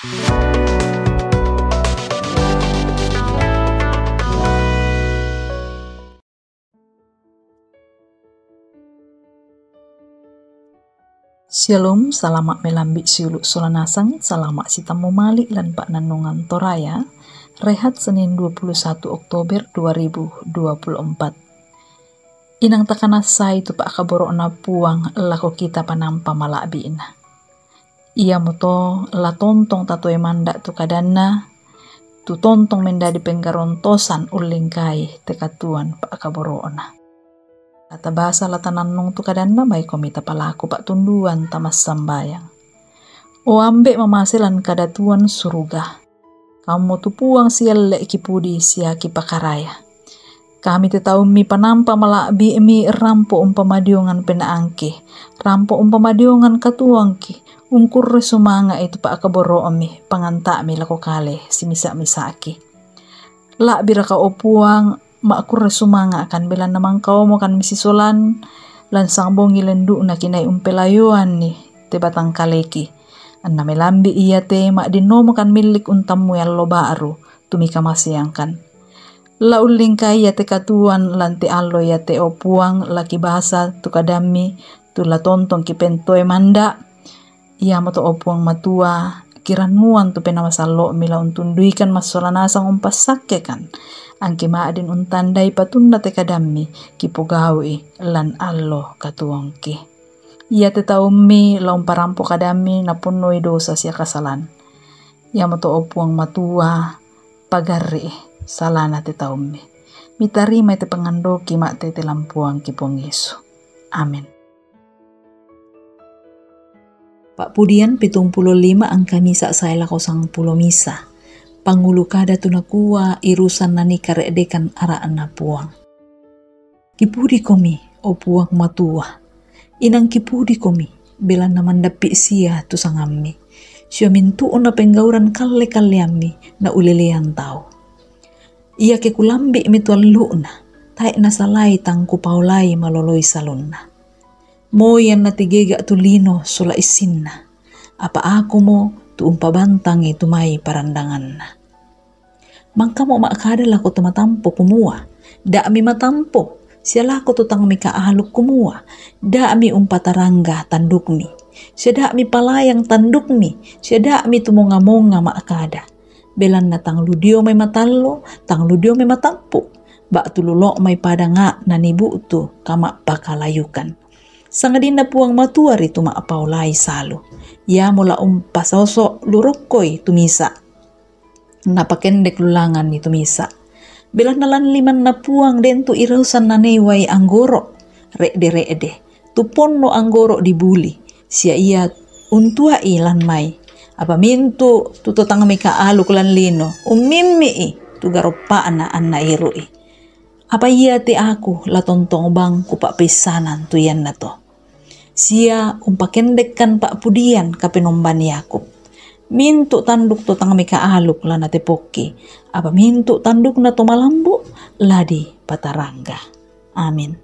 Shalom, selamat melambik siuluk solanasang, selamat sitamu malik lan pak nanungan toraya, rehat Senin 21 Oktober 2024. Inang takanasa itu pak kaboro na puang lako kita panampa malabina. Ia moto la tontong tatoe mandak tu kadana, tu tontong mendadi penggarontosan ulingkai tekatuan pak kaboro na. Kata bahasa latananong tu kadanda may komita palaku pak tunduan tamas sambayang. O ambek mamasilan kadatuan suruga. Kamu tu puang sial kipudi sia kipakaraya. Kami tetau mi panampa malabi mi rampo umpamadiongan penaangki. Rampo umpamadiongan katuangki. Ungkur sumanga itu pak kaboro mi panganta mi lako kale si misa-misaki. La bira ka opuang makur sumanga akan bela namang kau mo kan misisolan lan sangbongi lendu na kinay umpelayuan ni te batang kaleki anna melambi iya te mak dino mo kan milik untammu yang lo baru tumika masiyangkan la uling kaya te katuan lan te allo ya te opuang laki bahasa tu kadami tu la tontong kipentoe manda iya mo to opuang matua kiranuan tu penamasalo mila untunduikan masolanasang umpasakke kan angki maadin untandai patunda te kadami kipogawi lan allo katuangki. Ia te taumi la umparampo kadami na punoi dosa sia kasalan. Ia moto opuang matua pagari salana te taumi. Mitarima te pengandoki mak te lampuang kipong Yesu. Amin. Pak Pudian 75 angka misa saya lako 10 misa. Pangulu kada tunakua irusan nani karedekan ara ana puang. Kipudi komi o puang matua. Inang kipudi komi bela namandapi sia tu sangami. Sio mintu ona penggauran kale ami na ulelean tau. Ia ke kulambi mitual luna. Taik nasalai tangku paulai maloloi salonna. Moyan na tigega tulino sula isinna. Apa aku mo tu umpabantang itu mai parandangan na. Mangka mo maakada lako tumatampo kumua. Da mi matampo. Siya lako tutang mi kaaluk kumua. Da mi umpatarangga tanduk mi. Siya da mi palayang tanduk mi. Siya da mi tumonga-monga maakada. Belan na tang ludio may matallo, tang ludio may matampo. Ba tululok may padanga na nibu tu kama pakalayukan. Sangadin na puang matua rito maapaulay salo. Ya mula umpasoso lurukoy tumisa. Napakendek lulangan ni tumisa. Belah nalan liman na puang den tu irausan na neway anggoro. Re'de. Tupon no anggoro dibuli. Siya iya untua ilan may. Apa mintu tutotang may kaaluk lan lino. Umimi tu garopaan na anna irui. Apa iya ti aku latontong bang kupapisanan tu yan na to. Siya umpakendek kan Pak Pudian kapinomban Yakub. Mintu tanduk to tang mika aluk la na tepoki. Apa mintu tanduk na to malambu ladi patarangga. Amin.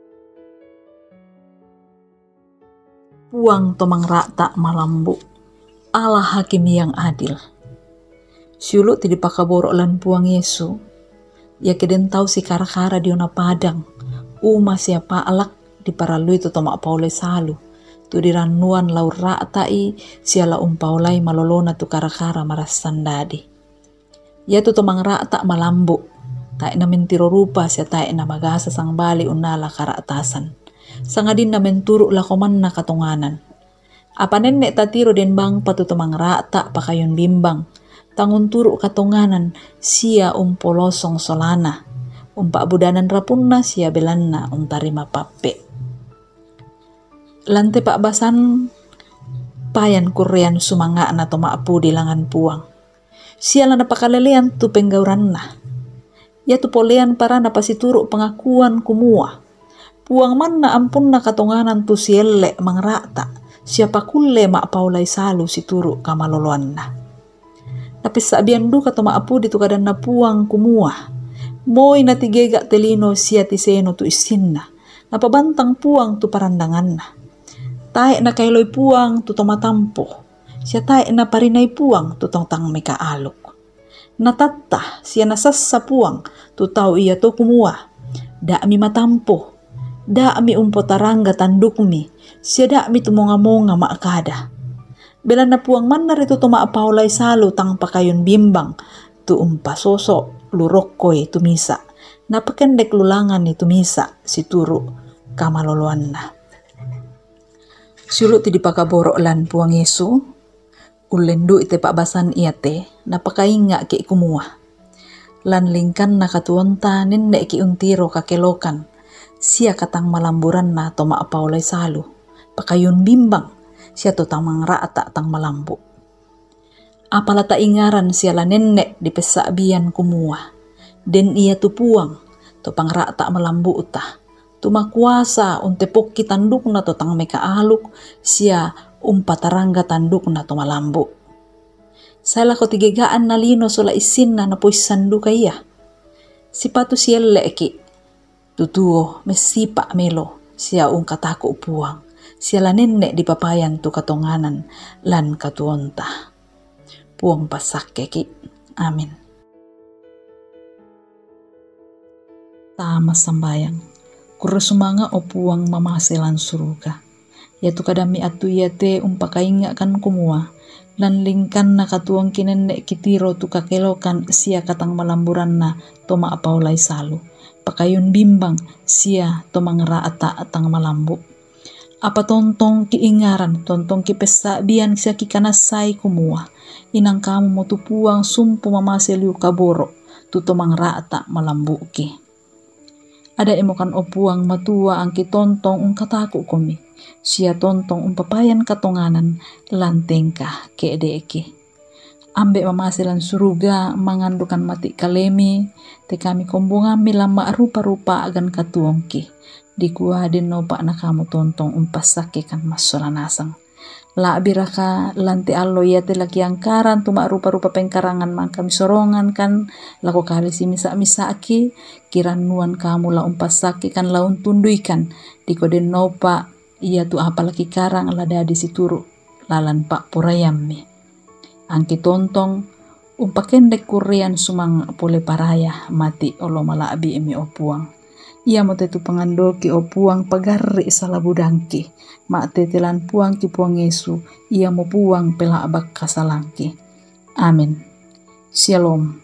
Puang tomang rata malambu. Allah hakim yang adil. Siulu ti dipakaboro lan puang Yesu. Ya keden tau si kara-kara di ona padang. Uma siapa alak diparalui tu tomak paulai salu. Tu diranuan laur ratai siala umpaulai malolona tu kara-kara marasan dadi. Ya tu tomang rata malambu. Tak na mentiro rupa siya tak na magasa sang bali unala karaatasan. Sangadin na menturu lakoman na katunganan. Apa nenek tatiro den bang patu tomang rata pakayon bimbang. Tangun turu katunganan siya umpolosong solana. Umpak budanan rapunna siya belanna untarima pape. Lante pak basan payan kurian sumanga na tomaapu di langan puang. Siya na napakalelean tu penggauran na. Ya tu polean para napasituru pengakuan kumua. Puang man na ampun na katunganan tu sielle mangrata. Siapa kulle mak paulay salu situru kamaloloan na. Napis sabian du kato maapu ditu kadan na puang kumua. Moy na tigega telino siya tiseno tu isin na. Napabantang puang tu parandangan na. Tae na kailoy puang tu tomatampo. Siya tayo na parinay puang tutong tang may kaalok. Natatta siya nasasa puang tutaw iya to kumuha. Da mi matampo. Da mi umpotarangga tanduk mi. Siya da mi tumonga-monga maakada. Bela na puang man narito tumaapaulay salo tang pakayon bimbang. Tu umpasoso lurokkoy tumisa. Napakendek lulangan ni tumisa si turu kamaloluan na. Sulut ti dipakaborok lan puang Yesu. Ulendu ite pakbasan iate napakainga ki kumua. Lan lingkan nakatuonta nenne ki untiro kakelokan. Sia katang malamburan na to maapaulay salu. Pakayun bimbang siya to tamang raata tang malambu. Apalata ingaran siya la nenne di pesabian kumua. Den iya tu puang to pangrata malambu utah. Tumakuasa untepok ki tanduk na to tang meka aluk siya umpatarangga tanduk na to malambu. Sala ko tigigaan na lino sula isin na napuisan du kaya. Sipatu siya leki. Tutuo mesipa melo siya katako puang. Siya la nenne di papayan tu katonganan lan katuonta. Puang pasak keki. Amin. Tama sambayang. Kurusumanga o puang mamasilan suruga. Yatu kadami atu yate umpakainga kan kumua. Lan lingkan na katuang kinenne kitiro tu kakelokan siya katang malamburan na toma apaulay salu. Pakayun bimbang siya tomang raata atang malambu. Apa tontong kiingaran, tontong kipesa biyan siya kikanasay kumua. Inang kamu mo tupuang sumpu mamasiliu kaboro. Tutomang raata malambu ki. Ada emokan opuang matua ang kitontong katako komi. Siya tontong papayan katonganan lantengka keedeki. Ambe mamasilan suruga mangandukan mati kalemi. Te kami kombongan milama rupa-rupa agan katuongki. Dikuha din no pa na kamu tontong pasake kan masolanasang. La biraka lanti allo ya te laki angkaran tuma rupa-rupa pengkarangan mang kami sorongan kan lako kali si misa-misa aki kiran nuan kamu la umpasaki kan laun tunduikan di kode nopa iya tu apalaki karang lada di situru lalan pak purayammi angki tontong umpakendek kurian sumang pole paraya mati olo malabi emi opuang. Ia mo tetu pangandoki o puang pagarri salabudangki. Ma tetelan puang ki puang Yesu. Ia mo puang pelabak kasalangki. Amin. Shalom.